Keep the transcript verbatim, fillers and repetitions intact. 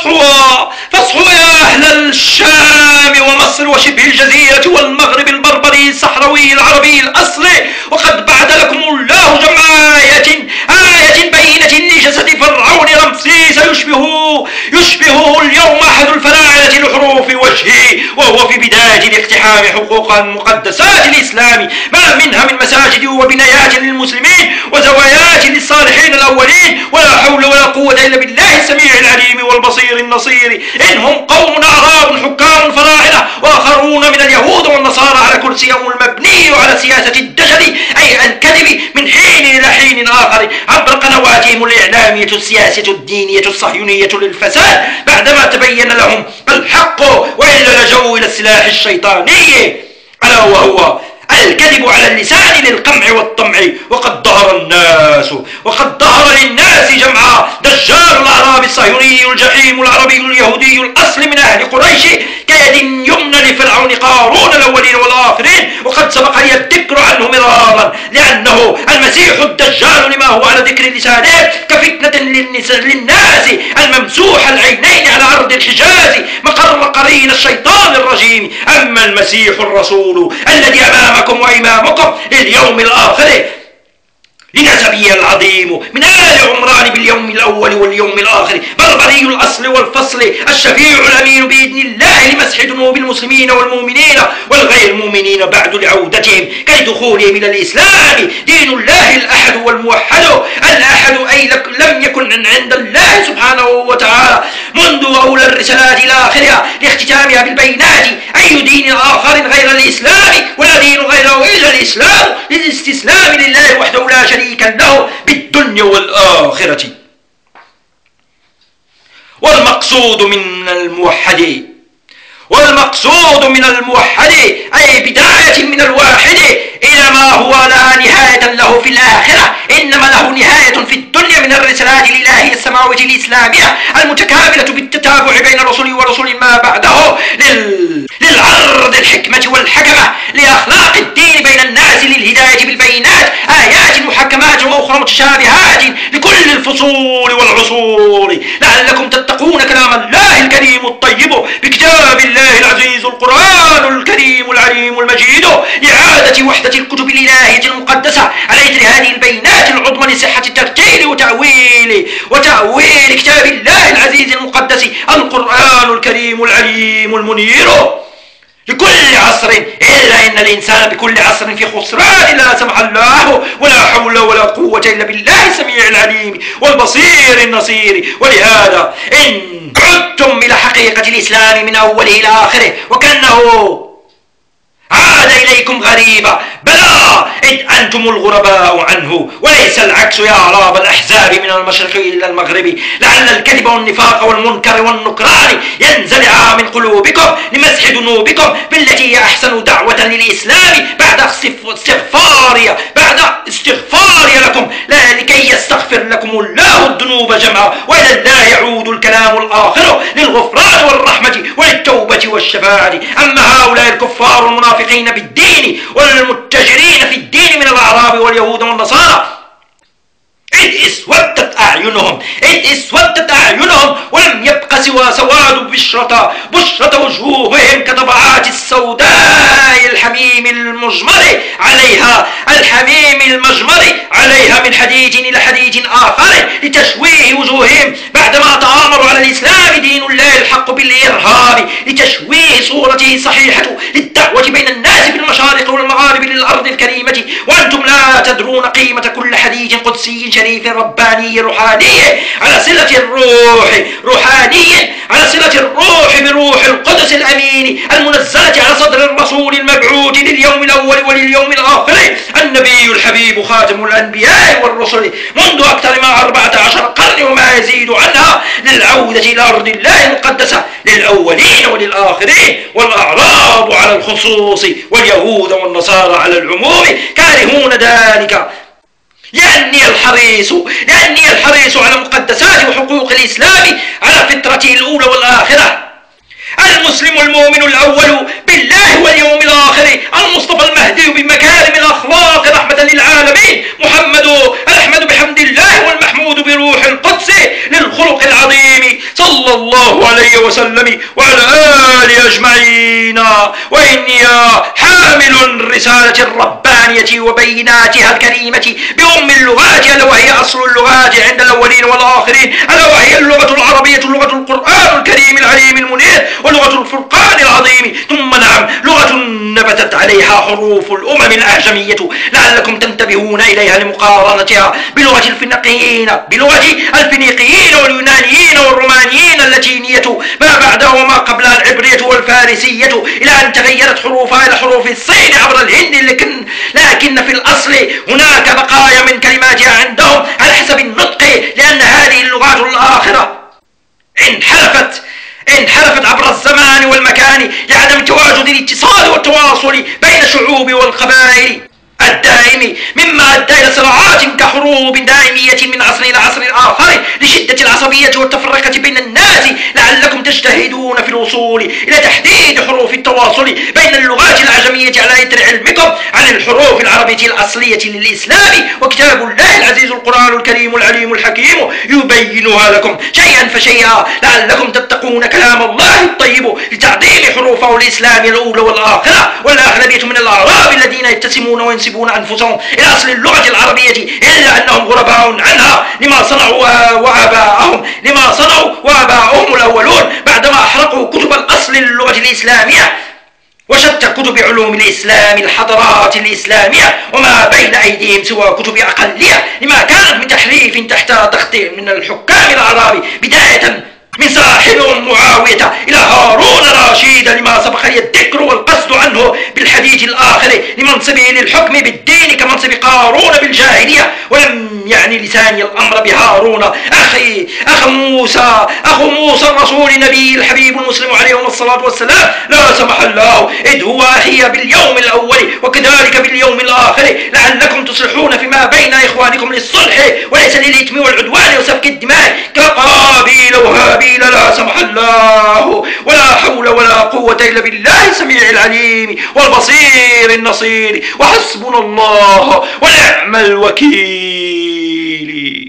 فاصحوا فاصحوا يا أهل الشام ومصر وشبه الجزيرة والمغرب البربري الصحراوي العربي الأصلي، وقد بعث لكم الله جمع آية آية بينة لجسد فرعون رمسيس يشبهه يشبهه اليوم أحد الفراعنة لحروف وجهه، وهو في بداية الاقتحام حقوق المقدسات الإسلام، ما منها من مساجد وبنايات للمسلمين وزوايات للصالحين الأولين. ولا حول ولا قوة إلا بالله السميع العليم والبصير النصير. إنهم قوم أعراب حكام فراعنة وآخرون من اليهود والنصارى على كرسيهم المبني على سياسة الدجل أي الكذب من حين إلى حين آخر عبر قنواتهم الإعلامية السياسية الدينية الصهيونية للفساد، بعدما تبين لهم الحق وإلا لجوا إلى السلاح الشيطاني ألا وهو الكذب على اللسان للقمع والطمع. وقد ظهر الناس وقد ظهر للناس جمعا دجال الأعراب الصهيوني الجحيم العربي اليهودي الأصل من أهل قريش كيد يمنى لفرعون قارون الأولين والآخرين، وقد سبق لي الذكر عنه مرارا، لأنه المسيح الدجال لما هو على ذكر لسانه كفتنة للناس الممسوح العينين على أرض الحجاز مقر قرين الشيطان الرجيم. أما المسيح الرسول الذي أمامكم وإمامكم لليوم الآخر لنسبه العظيم من آل عمران باليوم الأول واليوم الآخر، بربري الأصل والفصل الشفيع الأمين بإذن الله لمسح ذنوب المسلمين والمؤمنين والغير المؤمنين بعد لعودتهم كي دخولهم إلى الإسلام. دين الله الأحد والموحد، الأحد أي لم يكن عند الله سبحانه وتعالى منذ أولى الرسالات إلى آخرها لاختتامها بالبينات أي دين آخر غير الإسلام، ولا دين غيره إلا الإسلام للاستسلام لله وحده لا شريك له بالدنيا والآخرة. والمقصود من الموحد والمقصود من الموحد أي بداية من الواحد إلى ما هو لا نهاية له في الآخرة، إنما له نهاية في الدنيا من الرسالات الإلهية السماوية الإسلامية المتكاملة بالتتابع بين رسول ورسول ما بعده لل... للعرض الحكمة والحكمة لأخلاق الدين بين الناس للهداية بالبينات آيات محكمات وأخرى متشابهات لكل الفصول والعصور لعلكم تتقون كلام الله الكريم الطيب بكتاب الله العزيز القرآن الكريم العليم المجيد لإعادة وحدة الكتب الإلهية المقدسة على إثر هذه البينات العظمى لصحة الترتيل وتأويل وتأويل كتاب الله العزيز المقدس القرآن الكريم العليم المنير لكل عصر، إلا إن الإنسان بكل عصر في خسران لا سمح الله ولا حول ولا قوة إلا بالله السميع العليم والبصير النصير. ولهذا إن عدتم إلى حقيقة الإسلام من أوله إلى آخره وكأنه عاد إليكم غريبا، بلى إذ أنتم الغرباء عنه وليس العكس يا أعراب الأحزاب من المشرق إلى المغرب، لعل الكذب والنفاق والمنكر والنكران ينزلعا من قلوبكم لمسح ذنوبكم بالتي هي أحسن دعوة للإسلام بعد استغفاري بعد استغفاري لكم لا لكي يستغفر لكم الله الذنوب جمعا، وإلى الله يعود الكلام الآخر للغفران والرحمة وللتوبة والشفاعة. أما هؤلاء الكفار المنافقين بالدين والمتجرين في الدين من الأعراب واليهود والنصارى إذ اسودت أعينهم إذ اسودت أعينهم ولم يبق سوى سواد بشرة بشرة وجوههم كطبعات السوداء الحميم المجمر عليها الحميم المجمر عليها من حديث إلى حديث آخر لتشويه وجوههم بعدما تآمروا على الإسلام دين الله الحق بالإرهاب لتشويه صورته الصحيحة للدعوة بين الناس في المشارق والمغارب للأرض الكريمة، وأنتم لا تدرون قيمة كل حديث قدسي شريف رباني روحاني على صلة الروح روحاني على صلة الروح بروح القدس الأمين المنزلة على صدر الرسول المبعوث لليوم الأول ولليوم الآخر النبي الحبيب خاتم الأنبياء والرسل منذ أكثر ما أربعة عشر قرن وما يزيد عنها للعودة إلى أرض الله المقدسة للأولين وللآخرين، والأعراب على الخصوص واليهود والنصارى على العموم كارهون ذلك لأني الحريص لأني الحريص على مقدسات وحقوق الإسلام على فطرته الأولى والآخرة. المسلم المؤمن الأول بالله واليوم الآخر المصطفى المهدي بمكارم الأخلاق رحمة للعالمين محمد الأحمد بحمد الله والمحمود بروح القدس للخلق العظيم صلى الله الله عليه وسلم وعلى آله أجمعين. وإني حامل الرسالة الربانية وبيناتها الكريمة بأم اللغات، ألا وهي أصل اللغات عند الأولين والآخرين، ألا وهي اللغة العربية، لغة القرآن الكريم العليم المنير، ولغة الفرقان العظيم. ثم نعم لغة نبتت عليها حروف الأمم الأعجمية، لعلكم تنتبهون إليها لمقارنتها بلغة الفينيقيين بلغة الفينيقيين واليونانيين والرومانيين اللاتينية ما بعدها وما قبلها العبرية والفارسية، إلى أن تغيرت حروفها إلى حروف الصين عبر الهند، لكن, لكن في الأصل هناك بقايا من كلماتها عندهم على حسب النطق، لأن هذه اللغات الآخرة انحرفت انحرفت عبر الزمان والمكان لعدم تواجد الاتصال والتواصل بين الشعوب والقبائل الدائم، مما أدى إلى صراعات كحروب دائمية من عصر إلى عصر آخر لشدة العصبية والتفرقة بين الناس. لعلكم تجتهدون في الوصول إلى تحديد حروف التواصل بين اللغات الأعجمية على إثر علمكم عن الحروف العربية الأصلية للإسلام، وكتاب الله العزيز القرآن الكريم العليم الحكيم يبينها لكم شيئا فشيئا، لعلكم تتقون كلام الله الطيب لتعظيم حروفه الإسلام الأولى والآخرة. والأغلبية من الأعراب الذين يتسمون وينسبون أنفسهم إلى أصل اللغة العربية إلا أنهم غرباء عنها لما صنعوا وآباءهم لما صنعوا وآباءهم الأولون بعدما أحرقوا كتب الأصل للغة الإسلامية وشتى كتب علوم الإسلام الحضارات الإسلامية وما بين أيديهم سوى كتب أقلية لما كانت من تحريف تحت ضغط من الحكام الأعراب، بداية من صاحبهم معاوية إلى هارون رشيد لما سبق لي الذكر والقصد عنه بالحديث الآخر لمنصبه للحكم بالدين كمنصب قارون بالجاهلية. ولم يعني لساني الأمر بهارون أخي أخ موسى أخو موسى الرسول نبي الحبيب المسلم عليه الصلاة والسلام، لا سمح الله، إذ هو أخي باليوم الأول وكذلك باليوم الآخر، لعلكم تصلحون فيما بين إخوانكم للصلح وليس للإثم والعدوان وسفك الدماء كقابيل وهابيل، لا سمح الله، ولا حول ولا قوة إلا بالله السميع العليم والبصير النصير، وحسبنا الله ونعم الوكيل.